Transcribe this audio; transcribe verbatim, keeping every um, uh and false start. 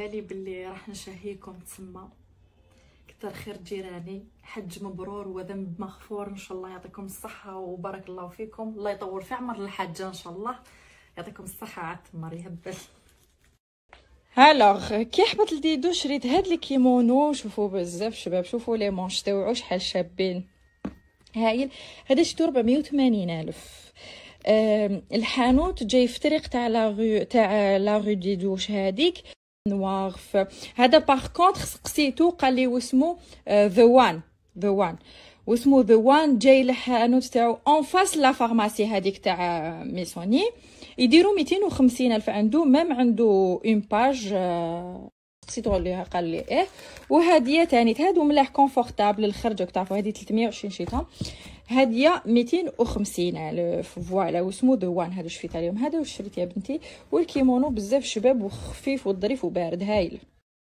لي باللي راح نشهيكم تسمى. كثر خير جيراني، حج مبرور وذنب مغفور ان شاء الله. يعطيكم الصحه وبارك الله فيكم، الله يطول في عمر الحاجه ان شاء الله. يعطيكم الصحه عاد تمر يهبل. الوغ كي حبط لديدو شريت هاد لي كيمونو. شوفوا بزاف شباب، شوفوا لي مونش تاوعو شحال شابين، هايل. هذا شتو ربعمية وثمانين الف. الحانوت جاي في طريق تاع لا تاع لا رو ديدوش هذيك نوار. هذا باغ كونطخ سقسيتو قال لي واسمو ذا وان ذا وان واسمو ذا وان. جاي الحانوت تاعو اون فاس لا فارماسي هذيك تاع ميسوني. يديروا ميتين وخمسين الف عنده، مام عنده اون باج سقسيتو ليها قال لي ايه. وهديه ثاني هادو ملاح كونفورطابل للخرجه تعرفوا، هذه ثلاثمية وعشرين شيطان، هديه ميتين وخمسين الف. فوالا واسمو ذا وان. هادو شفيت عليهم، هذا واش شريت يا بنتي. والكيمونو بزاف شباب وخفيف وظريف وبارد هايل.